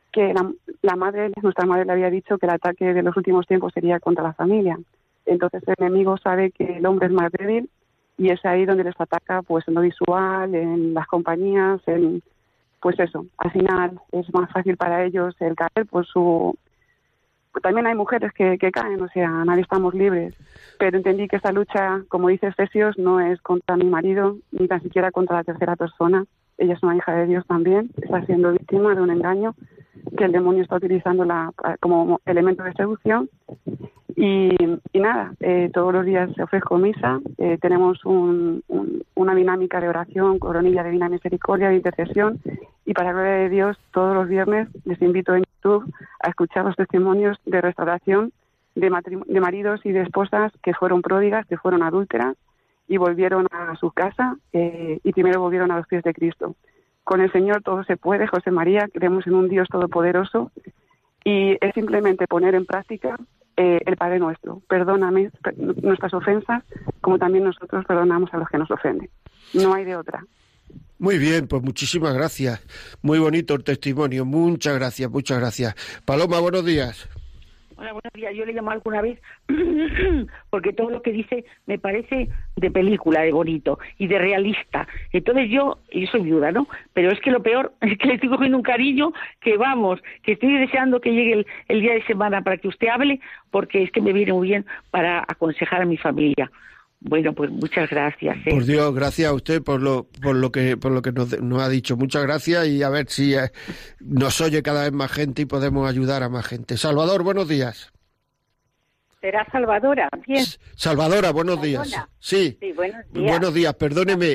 que nuestra madre le había dicho que el ataque de los últimos tiempos sería contra la familia. Entonces el enemigo sabe que el hombre es más débil y es ahí donde les ataca, pues en lo visual, en las compañías, pues eso. Al final es más fácil para ellos el caer por su... También hay mujeres que caen, o sea, nadie estamos libres. Pero entendí que esta lucha, como dice Efesios, no es contra mi marido, ni tan siquiera contra la tercera persona. Ella es una hija de Dios también, está siendo víctima de un engaño que el demonio está utilizando como elemento de seducción. Y nada, todos los días ofrezco misa, tenemos una dinámica de oración, coronilla de Divina Misericordia, de intercesión, y para la gloria de Dios, todos los viernes les invito en YouTube a escuchar los testimonios de restauración de maridos y de esposas que fueron pródigas, que fueron adúlteras, y volvieron a su casa, y primero volvieron a los pies de Cristo. Con el Señor todo se puede, José María, creemos en un Dios todopoderoso, y es simplemente poner en práctica el Padre Nuestro. Perdóname nuestras ofensas, como también nosotros perdonamos a los que nos ofenden. No hay de otra. Muy bien, pues muchísimas gracias. Muy bonito el testimonio. Muchas gracias, muchas gracias. Paloma, buenos días. Hola, buenos días. Yo le llamo alguna vez porque todo lo que dice me parece de película, de bonito y de realista. Entonces yo soy viuda, ¿no? Pero es que lo peor es que le estoy cogiendo un cariño que vamos, que estoy deseando que llegue el día de semana para que usted hable, porque es que me viene muy bien para aconsejar a mi familia. Bueno, pues muchas gracias. Por Dios, gracias a usted por lo que nos ha dicho. Muchas gracias, y a ver si nos oye cada vez más gente y podemos ayudar a más gente. Salvador, buenos días. ¿Será Salvadora? Bien. Salvadora, buenos días. Sí, buenos días. Buenos días, perdóneme.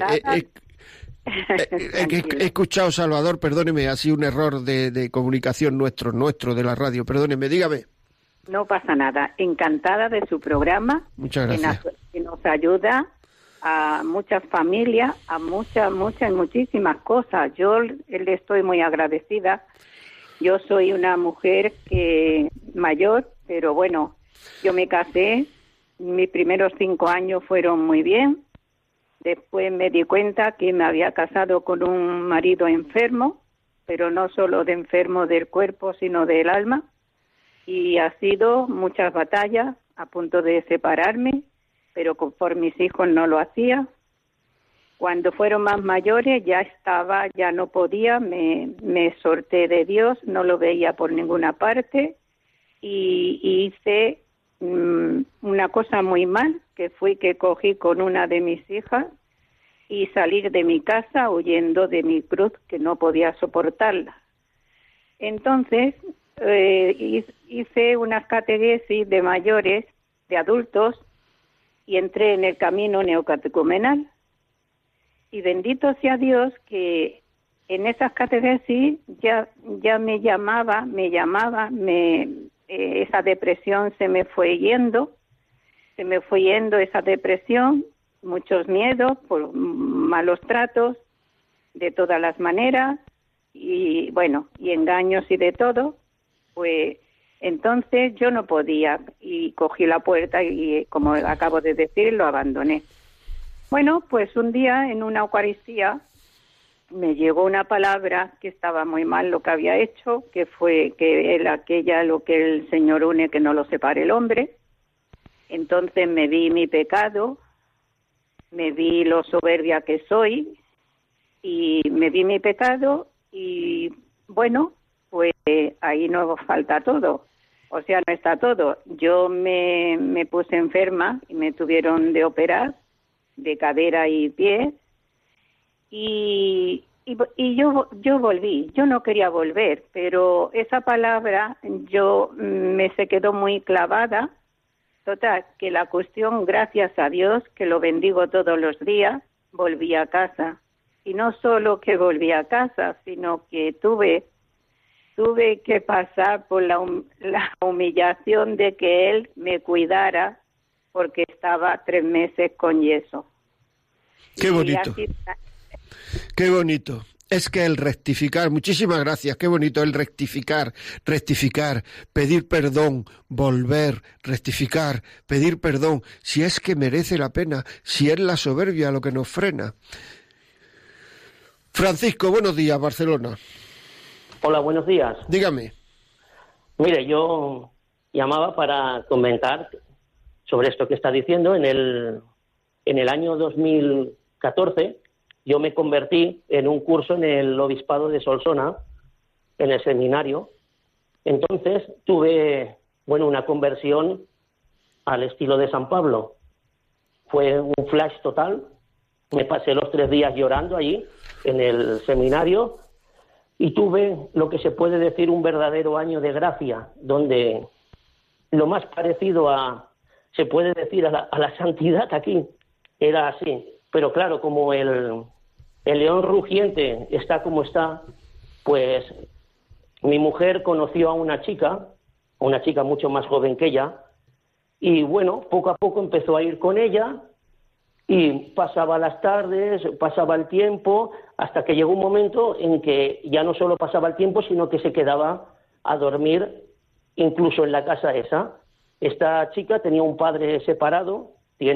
He escuchado, Salvador, perdóneme, ha sido un error de comunicación nuestro, de la radio. Perdóneme, dígame. No pasa nada. Encantada de su programa. Muchas gracias. Que nos ayuda a muchas familias, a muchísimas cosas. Yo le estoy muy agradecida. Yo soy una mujer mayor, pero bueno, yo me casé. Mis primeros 5 años fueron muy bien. Después me di cuenta que me había casado con un marido enfermo, pero no solo de enfermo del cuerpo, sino del alma. Y ha sido muchas batallas, a punto de separarme, pero por mis hijos no lo hacía. Cuando fueron más mayores ya no podía, me solté de Dios, no lo veía por ninguna parte, y hice una cosa muy mal, que fue que cogí con una de mis hijas y salir de mi casa huyendo de mi cruz, que no podía soportarla. Entonces hice unas catequesis de mayores, de adultos, y entré en el camino neocatecumenal. Y bendito sea Dios que en esas catequesis ya me llamaba, esa depresión se me fue yendo esa depresión, muchos miedos por malos tratos de todas las maneras, y bueno, y engaños y de todo. Pues entonces yo no podía, y cogí la puerta y, como acabo de decir, lo abandoné. Bueno, pues un día en una Eucaristía me llegó una palabra que estaba muy mal lo que había hecho, que fue que lo que el Señor une, que no lo separe el hombre. Entonces me vi mi pecado, me vi lo soberbia que soy, y me vi mi pecado, y bueno, pues ahí no falta todo, o sea, no está todo. Yo me puse enferma y me tuvieron de operar de cadera y pie, y yo volví. Yo no quería volver, pero esa palabra se quedó muy clavada. Total, que la cuestión, gracias a Dios, que lo bendigo todos los días, volví a casa. Y no solo que volví a casa, sino que tuve que pasar por la humillación de que él me cuidara, porque estaba 3 meses con yeso. Qué bonito. Qué bonito. Es que el rectificar, muchísimas gracias, qué bonito el rectificar, pedir perdón, volver, rectificar, pedir perdón, si es que merece la pena, si es la soberbia lo que nos frena. Francisco, buenos días, Barcelona. Hola, buenos días. Dígame. Mire, yo llamaba para comentar sobre esto que está diciendo. En el año 2014 yo me convertí en un curso en el Obispado de Solsona, en el seminario. Entonces tuve, una conversión al estilo de San Pablo. Fue un flash total. Me pasé los 3 días llorando allí, en el seminario, y tuve lo que se puede decir un verdadero año de gracia, donde lo más parecido se puede decir, a la santidad aquí, era así. Pero claro, como el león rugiente está como está, pues mi mujer conoció a una chica mucho más joven que ella, y poco a poco empezó a ir con ella, y pasaba las tardes, pasaba el tiempo, hasta que llegó un momento en que ya no solo pasaba el tiempo, sino que se quedaba a dormir incluso en la casa esa. Esta chica tenía un padre separado,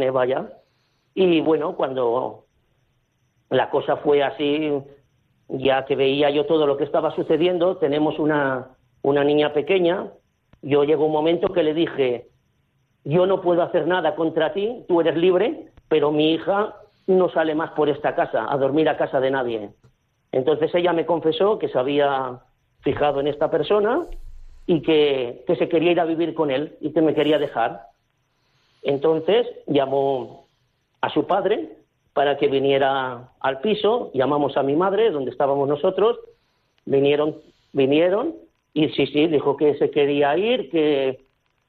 y cuando la cosa fue así, ya que veía yo todo lo que estaba sucediendo, tenemos una niña pequeña. Yo llegó un momento que le dije: yo no puedo hacer nada contra ti, tú eres libre, pero mi hija no sale más por esta casa, a dormir a casa de nadie. Entonces ella me confesó que se había fijado en esta persona y que se quería ir a vivir con él y que me quería dejar. Entonces llamó a su padre para que viniera al piso, llamamos a mi madre, donde estábamos nosotros, vinieron y sí, dijo que se quería ir, que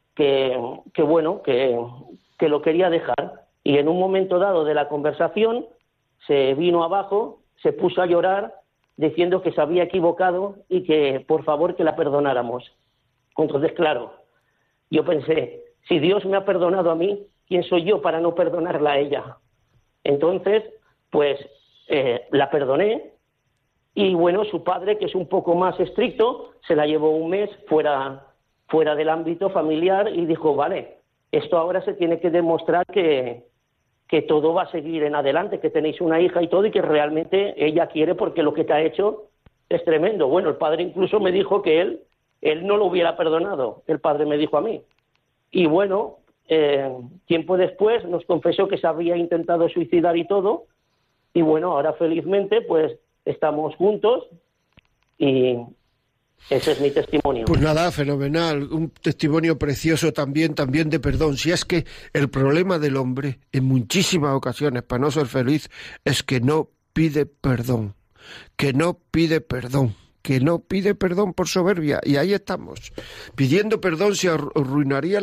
lo quería dejar. Y en un momento dado de la conversación se vino abajo, se puso a llorar diciendo que se había equivocado y que por favor que la perdonáramos. Entonces, claro, yo pensé, si Dios me ha perdonado a mí, ¿quién soy yo para no perdonarla a ella? Entonces, la perdoné, y su padre, que es un poco más estricto, se la llevó un mes fuera del ámbito familiar y dijo: vale, esto ahora se tiene que demostrar que todo va a seguir en adelante, que tenéis una hija y todo, y que realmente ella quiere, porque lo que te ha hecho es tremendo. El padre incluso me dijo que él no lo hubiera perdonado, el padre me dijo a mí. Y tiempo después nos confesó que se había intentado suicidar y todo, y ahora felizmente estamos juntos, y ese es mi testimonio. Pues nada, fenomenal, un testimonio precioso también de perdón. Si es que el problema del hombre, en muchísimas ocasiones, para no ser feliz, es que no pide perdón, que no pide perdón por soberbia, y ahí estamos, pidiendo perdón. Se arruinarían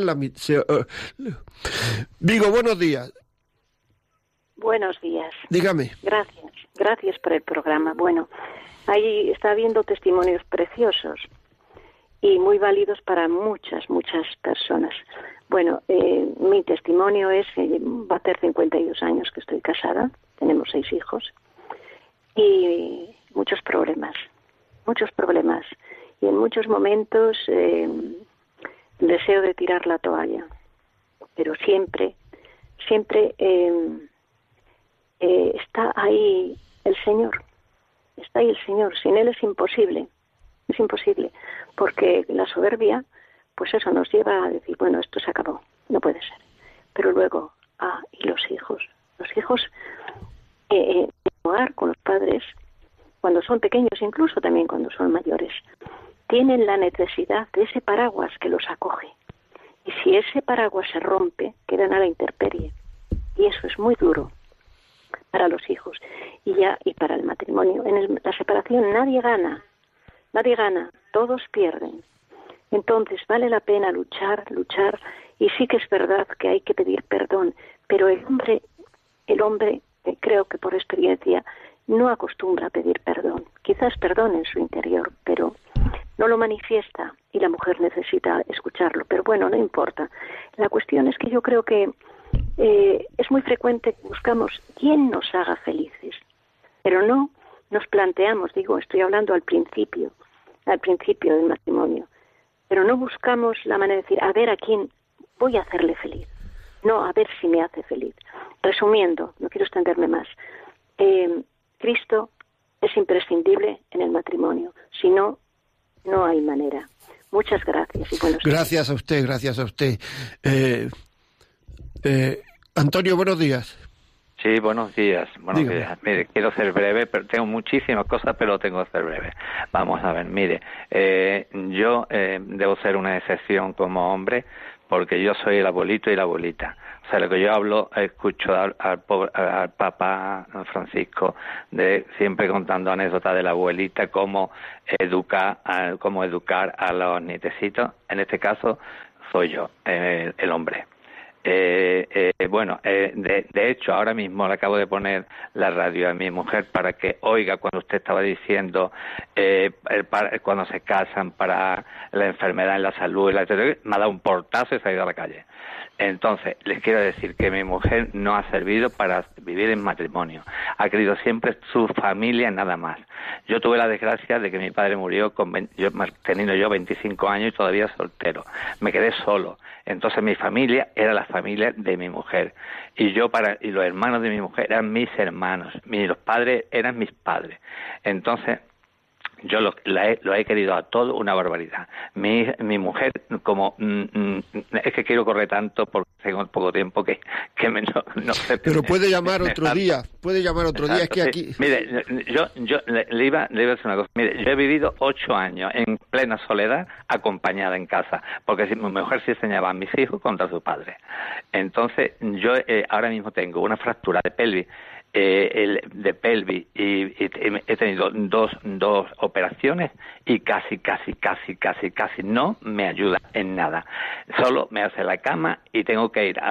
Digo, buenos días. Buenos días. Dígame. Gracias por el programa. Ahí está habiendo testimonios preciosos y muy válidos para muchas personas. Mi testimonio es, va a hacer 52 años que estoy casada, tenemos 6 hijos y muchos problemas. Y en muchos momentos el deseo de tirar la toalla, pero siempre está ahí el Señor. Está ahí el Señor, sin Él es imposible, porque la soberbia, nos lleva a decir, esto se acabó, no puede ser. Pero luego, y los hijos hogar con los padres, cuando son pequeños, incluso también cuando son mayores, tienen la necesidad de ese paraguas que los acoge. Y si ese paraguas se rompe, quedan a la intemperie. Y eso es muy duro para los hijos y para el matrimonio. En la separación nadie gana, todos pierden. Entonces vale la pena luchar, y sí que es verdad que hay que pedir perdón, pero el hombre, creo que por experiencia, no acostumbra a pedir perdón. Quizás perdone en su interior, pero no lo manifiesta, y la mujer necesita escucharlo. Pero no importa. La cuestión es que yo creo que es muy frecuente que buscamos quién nos haga felices, pero no nos planteamos, estoy hablando al principio del matrimonio, pero no buscamos la manera de decir, a ver a quién voy a hacerle feliz, no a ver si me hace feliz. Resumiendo, no quiero extenderme más, Cristo es imprescindible en el matrimonio, si no No hay manera. Muchas gracias y buenos días. Gracias a usted, gracias a usted. Antonio, buenos días. Sí, buenos días. Buenos días. Mire, quiero ser breve, pero tengo muchísimas cosas, pero tengo que ser breve. Vamos a ver, mire, yo debo ser una excepción como hombre, porque yo soy el abuelito y la abuelita. O sea, lo que yo hablo, escucho al Papa Francisco siempre contando anécdotas de la abuelita, cómo educar a los nietecitos. En este caso, soy yo, el hombre. De hecho, ahora mismo le acabo de poner la radio a mi mujer para que oiga cuando usted estaba diciendo cuando se casan para la enfermedad en la salud, me ha dado un portazo y se ha ido a la calle. Entonces, les quiero decir que mi mujer no ha servido para vivir en matrimonio. Ha querido siempre su familia nada más. Yo tuve la desgracia de que mi padre murió teniendo yo 25 años y todavía soltero. Me quedé solo. Entonces mi familia era la familia de mi mujer. Y los hermanos de mi mujer eran mis hermanos. Los padres eran mis padres. Entonces, yo lo he querido a todo una barbaridad. Mi mujer, es que quiero correr tanto porque tengo poco tiempo que no sé. Pero puede llamar otro día. Es que aquí... Mire, yo le iba a decir una cosa. Mire, yo he vivido 8 años en plena soledad, acompañada en casa, porque mi mujer se enseñaba a mis hijos contra su padre. Entonces, yo ahora mismo tengo una fractura de pelvis. De pelvis y he tenido dos operaciones y casi no me ayuda en nada. Solo me hace la cama y tengo que ir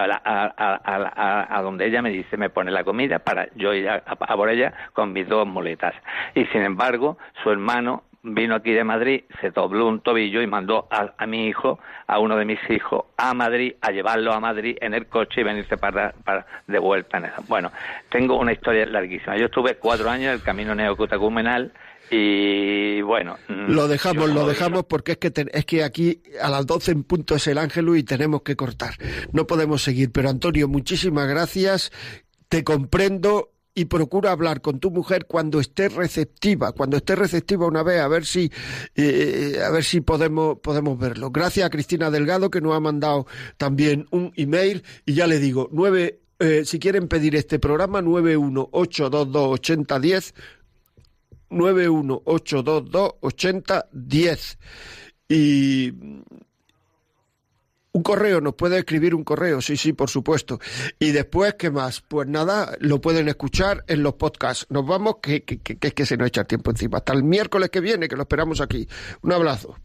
a donde ella me dice, me pone la comida para yo ir a por ella con mis 2 muletas. Y sin embargo, su hermano vino aquí de Madrid, se dobló un tobillo y mandó a mi hijo, a uno de mis hijos, a Madrid, a llevarlo a Madrid en el coche y venirse para de vuelta en eso. Bueno, tengo una historia larguísima. Yo estuve 4 años en el camino neocatecumenal y bueno... Lo dejamos porque es que aquí a las 12 en punto es el Ángelus y tenemos que cortar. No podemos seguir, pero Antonio, muchísimas gracias. Te comprendo. Y procura hablar con tu mujer cuando esté receptiva una vez, a ver si podemos verlo. Gracias a Cristina Delgado, que nos ha mandado también un email, y ya le digo, si quieren pedir este programa, 918228010, 918228010, y un correo, nos puede escribir un correo, sí, por supuesto. Y después, ¿qué más? Pues nada, lo pueden escuchar en los podcasts. Nos vamos, que es que se nos echa el tiempo encima. Hasta el miércoles que viene, que lo esperamos aquí. Un abrazo.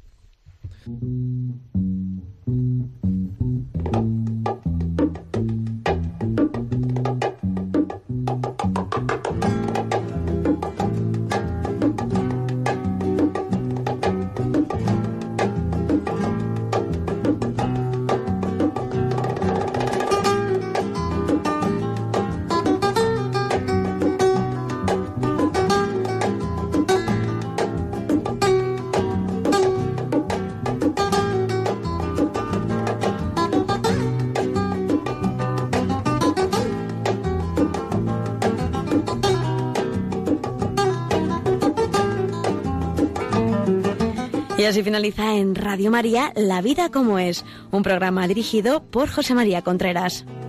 Y así finaliza en Radio María La Vida como es, un programa dirigido por José María Contreras.